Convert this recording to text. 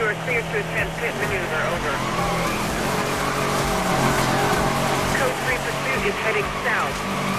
You are cleared to attempt pit maneuver, over. Code 3 pursuit is heading south.